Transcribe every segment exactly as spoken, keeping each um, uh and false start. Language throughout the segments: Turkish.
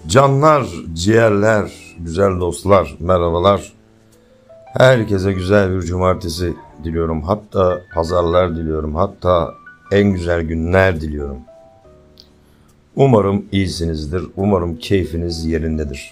Canlar, ciğerler, güzel dostlar, merhabalar. Herkese güzel bir cumartesi diliyorum. Hatta pazarlar diliyorum. Hatta en güzel günler diliyorum. Umarım iyisinizdir. Umarım keyfiniz yerindedir.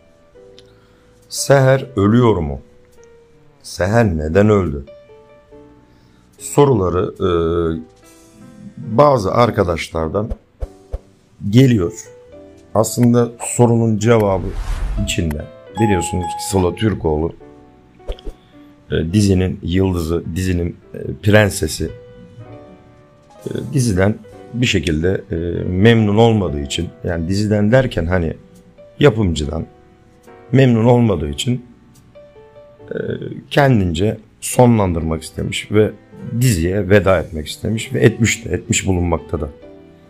Seher ölüyor mu? Seher neden öldü? Soruları e, bazı arkadaşlardan geliyor. Aslında sorunun cevabı içinde. Biliyorsunuz ki Sıla Türkoğlu e, dizinin yıldızı, dizinin e, prensesi. E, diziden bir şekilde e, memnun olmadığı için, yani diziden derken hani yapımcıdan memnun olmadığı için e, kendince sonlandırmak istemiş ve diziye veda etmek istemiş ve etmiş de etmiş bulunmakta da.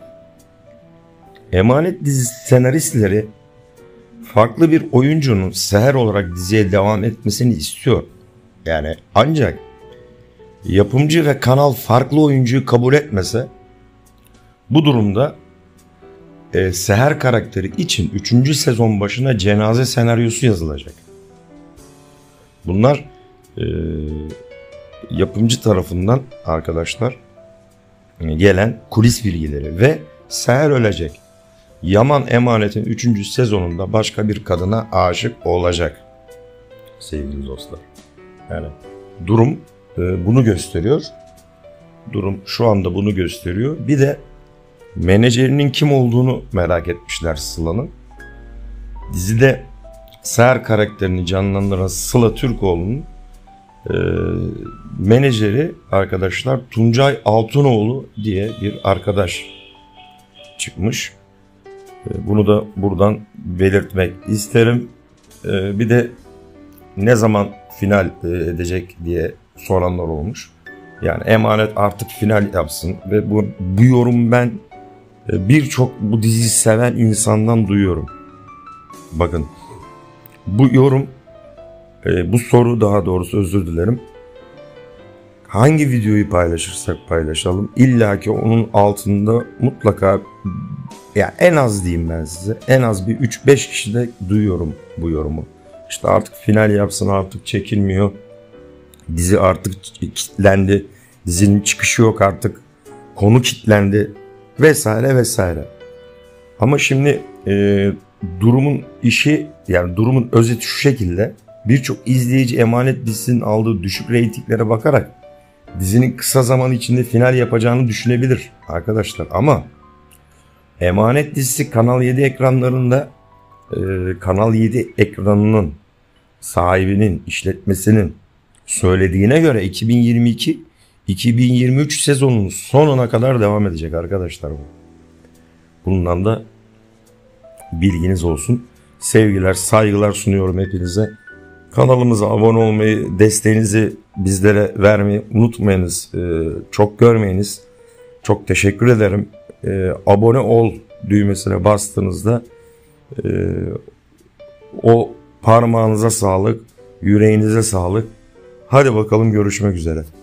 Emanet dizisi senaristleri farklı bir oyuncunun Seher olarak diziye devam etmesini istiyor. Yani ancak yapımcı ve kanal farklı oyuncuyu kabul etmese bu durumda e, Seher karakteri için üçüncü sezon başına cenaze senaryosu yazılacak. Bunlar e, yapımcı tarafından arkadaşlar gelen kulis bilgileri ve Seher ölecek. Yaman Emanet'in üçüncü sezonunda başka bir kadına aşık olacak sevgili dostlar. Yani durum e, bunu gösteriyor. Durum şu anda bunu gösteriyor. Bir de menajerinin kim olduğunu merak etmişler Sıla'nın. Dizide Seher karakterini canlandıran Sıla Türkoğlu'nun e, menajeri arkadaşlar Tuncay Altınoğlu diye bir arkadaş çıkmış. Bunu da buradan belirtmek isterim. Bir de ne zaman final edecek diye soranlar olmuş. Yani Emanet artık final yapsın ve bu, bu yorum ben birçok bu diziyi seven insandan duyuyorum. Bakın bu yorum, bu soru daha doğrusu özür dilerim. Hangi videoyu paylaşırsak paylaşalım illaki onun altında mutlaka, ya en az diyeyim ben size, en az bir üç beş kişi de duyuyorum bu yorumu. İşte artık final yapsın, artık çekilmiyor. Dizi artık kilitlendi. Dizinin çıkışı yok artık. Konu kilitlendi vesaire vesaire. Ama şimdi e, durumun işi, yani durumun özeti şu şekilde. Birçok izleyici Emanet dizisinin aldığı düşük reytinglere bakarak dizinin kısa zaman içinde final yapacağını düşünebilir arkadaşlar. Ama Emanet dizisi Kanal yedi ekranlarında e, Kanal yedi ekranının sahibinin, işletmesinin söylediğine göre iki bin yirmi iki iki bin yirmi üç sezonunun sonuna kadar devam edecek arkadaşlar bu. Bundan da bilginiz olsun. Sevgiler, saygılar sunuyorum hepinize. Kanalımıza abone olmayı, desteğinizi bizlere vermeyi unutmayınız. Ee, çok görmeyiniz. Çok teşekkür ederim. Ee, abone ol düğmesine bastığınızda e, o parmağınıza sağlık, yüreğinize sağlık. Hadi bakalım, görüşmek üzere.